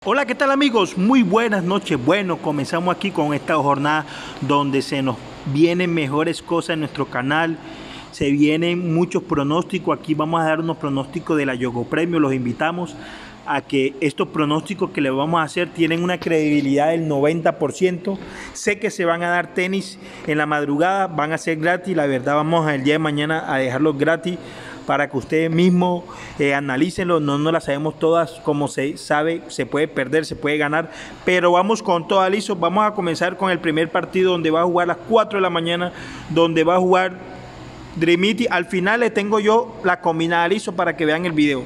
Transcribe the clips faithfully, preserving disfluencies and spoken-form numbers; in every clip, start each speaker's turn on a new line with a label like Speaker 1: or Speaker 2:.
Speaker 1: Hola, ¿qué tal amigos? Muy buenas noches. Bueno, comenzamos aquí con esta jornada donde se nos vienen mejores cosas en nuestro canal. Se vienen muchos pronósticos. Aquí vamos a dar unos pronósticos de la Yogo Premio. Los invitamos a que estos pronósticos que les vamos a hacer tienen una credibilidad del noventa por ciento. Sé que se van a dar tenis en la madrugada, van a ser gratis. La verdad, vamos el día de mañana a dejarlos gratis para que ustedes mismos eh, analícenlo. No nos las sabemos todas, como se sabe, se puede perder, se puede ganar, pero vamos con toda listo. Vamos a comenzar con el primer partido donde va a jugar a las cuatro de la mañana, donde va a jugar Drimiti. Al final les tengo yo la combinada listo para que vean el video.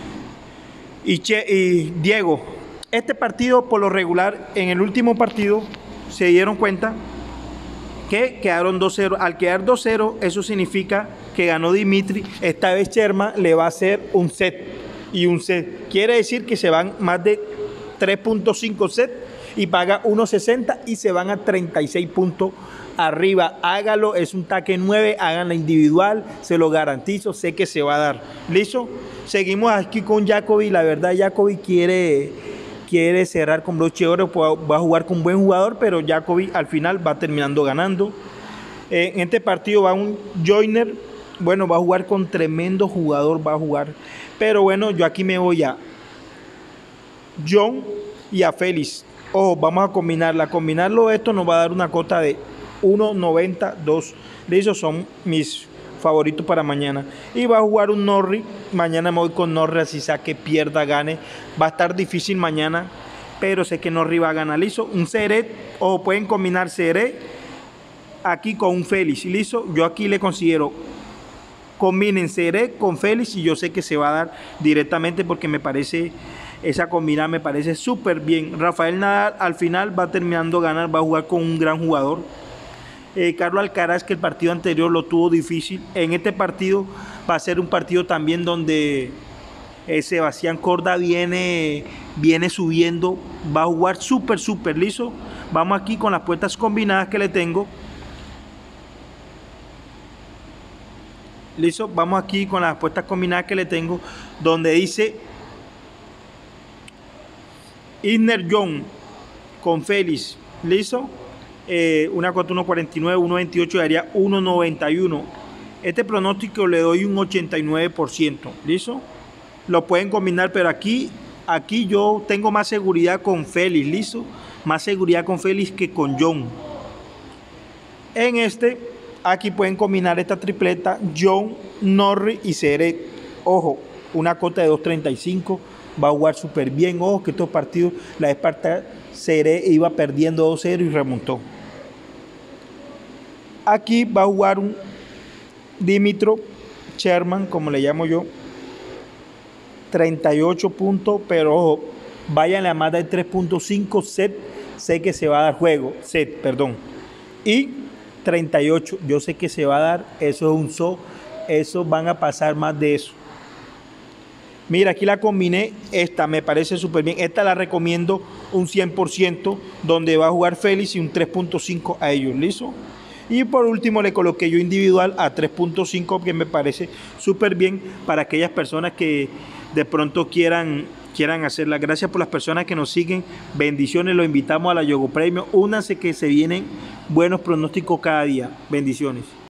Speaker 1: Y, che, y Diego, este partido por lo regular, en el último partido se dieron cuenta que quedaron dos cero. Al quedar dos cero, eso significa que ganó Dimitri. Esta vez Sherman le va a hacer un set y un set. Quiere decir que se van más de tres punto cinco sets y paga uno sesenta y se van a treinta y seis puntos arriba. Hágalo, es un taque nueve, hagan la individual, se lo garantizo, sé que se va a dar. ¿Listo? Seguimos aquí con Jacobi. La verdad, Jacobi quiere... quiere cerrar con broche de oro, va a jugar con un buen jugador, pero Jacobi al final va terminando ganando. En este partido va un Joyner, bueno, va a jugar con tremendo jugador, va a jugar. Pero bueno, yo aquí me voy a John y a Félix. Ojo, vamos a combinarla. Combinarlo esto nos va a dar una cota de uno noventa dos. De esos son mis favoritos para mañana. Y va a jugar un Norrie. Mañana me voy con Norrie, así sea que pierda, gane. Va a estar difícil mañana, pero sé que Norrie va a ganar. Listo, un Seret, o pueden combinar Seret aquí con un Félix. Listo, yo aquí le considero, combinen Seret con Félix y yo sé que se va a dar directamente porque me parece, esa combinada me parece súper bien. Rafael Nadal al final va terminando ganar, va a jugar con un gran jugador. Eh, Carlos Alcaraz, que el partido anterior lo tuvo difícil. En este partido va a ser un partido también donde eh, Sebastián Corda viene, viene subiendo, va a jugar súper, súper liso. Vamos aquí con las puertas combinadas que le tengo. Listo, vamos aquí con las puertas combinadas que le tengo, donde dice Isner John con Félix. Listo. Eh, una cota uno cuarenta y nueve, uno veintiocho daría uno noventa y uno. Este pronóstico le doy un ochenta y nueve por ciento. ¿Listo? Lo pueden combinar, pero aquí, aquí yo tengo más seguridad con Félix. ¿Listo? Más seguridad con Félix que con John. En este, aquí pueden combinar esta tripleta: John, Norrie y Seret. Ojo, una cota de dos treinta y cinco. Va a jugar súper bien. Ojo que estos partidos, la Esparta Seret iba perdiendo dos cero y remontó. Aquí va a jugar un Dimitro Sherman, como le llamo yo, treinta y ocho puntos, pero ojo, váyanle a más de tres punto cinco set, sé que se va a dar juego, set, perdón, y treinta y ocho, yo sé que se va a dar, eso es un so, eso van a pasar más de eso. Mira, aquí la combiné, esta me parece súper bien, esta la recomiendo un cien por ciento, donde va a jugar Félix y un tres punto cinco a ellos, ¿listo? Y por último le coloqué yo individual a tres punto cinco, que me parece súper bien para aquellas personas que de pronto quieran, quieran hacerla. Gracias por las personas que nos siguen, bendiciones, los invitamos a la Yogo Premio, únanse que se vienen buenos pronósticos cada día, bendiciones.